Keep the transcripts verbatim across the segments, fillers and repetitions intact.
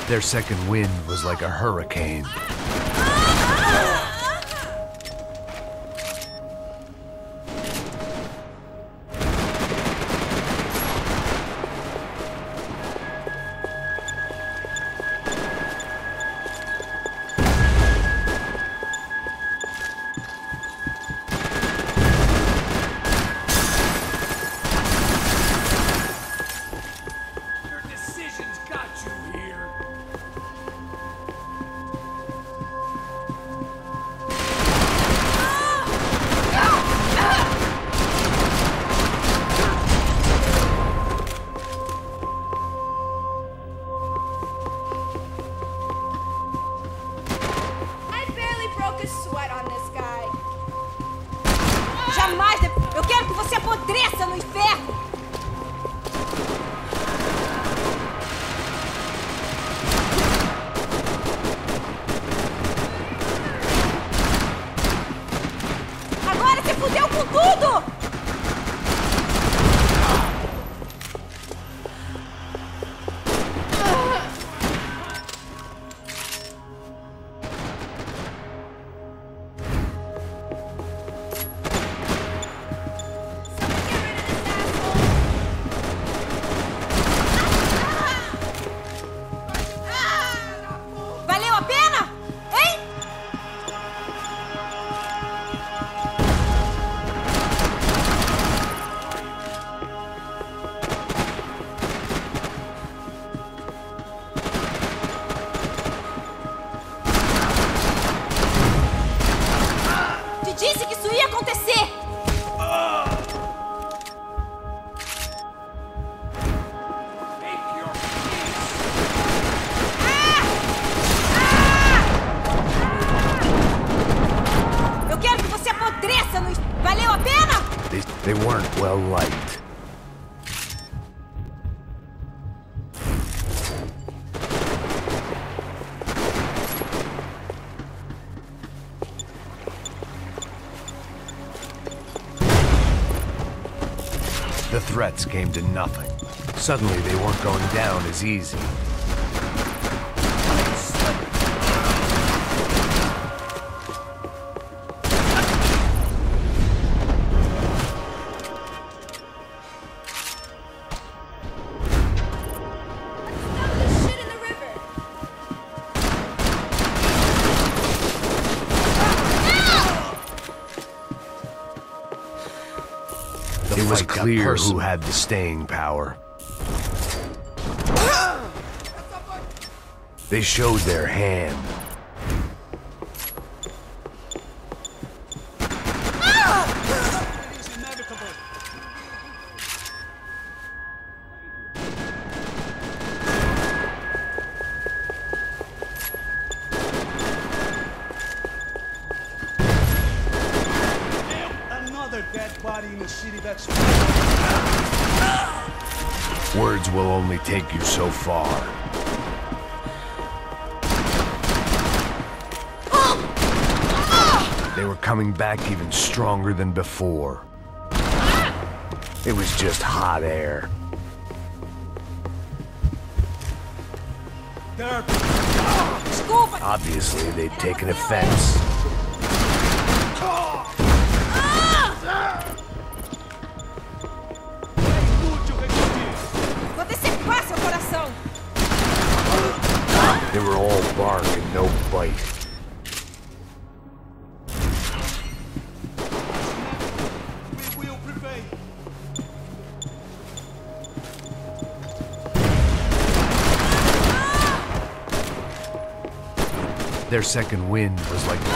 Their second wind was like a hurricane. Eu quero que você apodreça no inferno! Agora você fudeu com tudo! Valeu a pena? They, they weren't well liked. The threats came to nothing. Suddenly they weren't going down as easy. It was clear who had the staying power. They showed their hand. Words will only take you so far. They were coming back even stronger than before. It was just hot air. Obviously, they'd taken offense. They were all bark and no bite. We will prevail. Their second wind was like...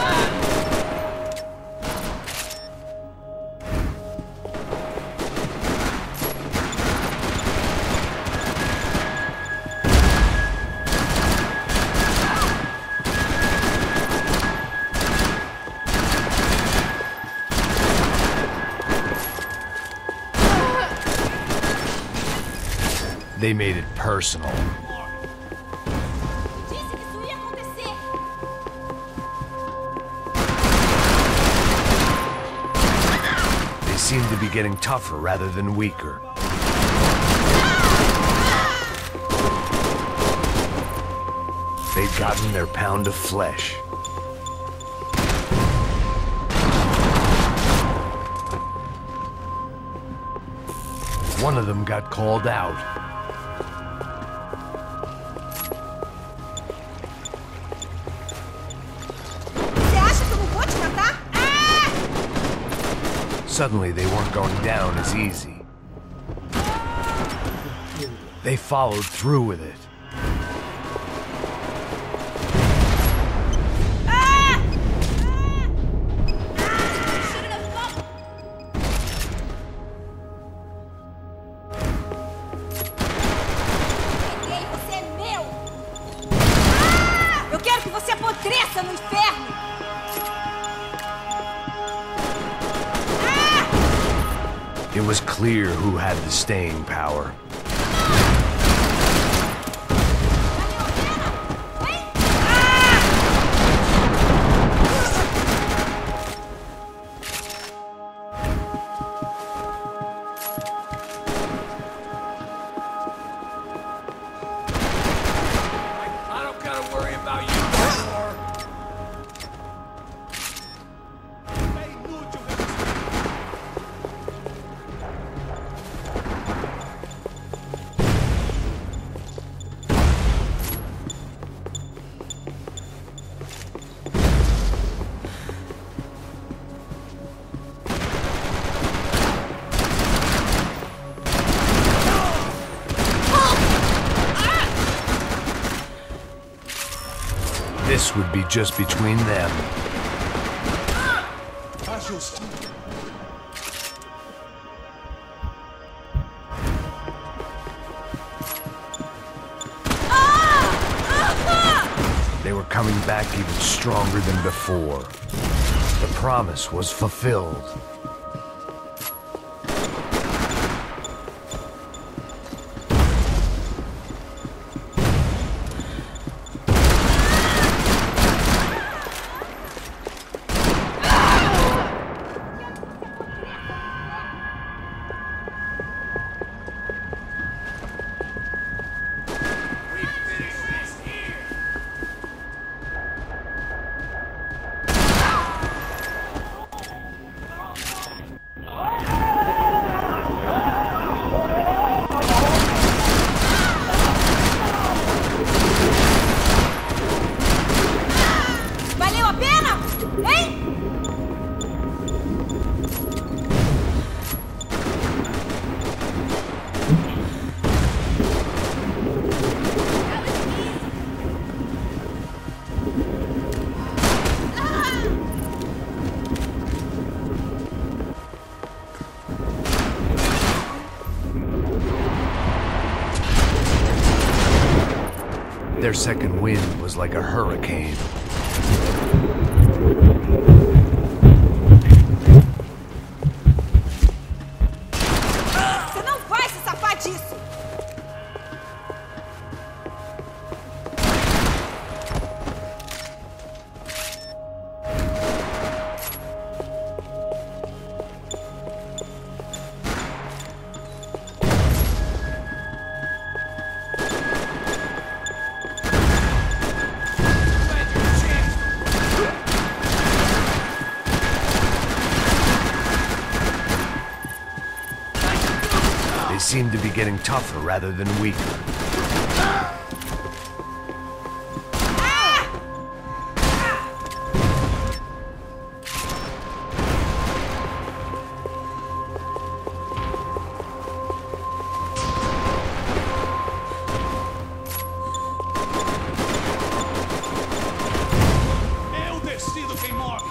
They made it personal. They seemed to be getting tougher rather than weaker. gotten their pound of flesh. One of them got called out. Você acha que eu não vou te matar? Ah! Suddenly, they weren't going down as easy. They followed through with it. Apodreça no inferno! It was clear who had the staying power. I don't gotta worry about you. This would be just between them. They were coming back even stronger than before. The promise was fulfilled. Their second wind was like a hurricane. Você não vai se safar disso! Seemed to be getting tougher rather than weaker. É o destino quem morre.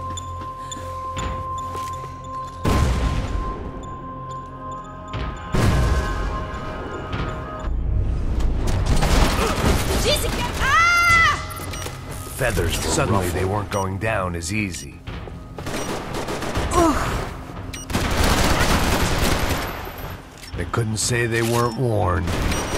Feathers were Suddenly, ruffled. They weren't going down as easy. They couldn't say they weren't warned.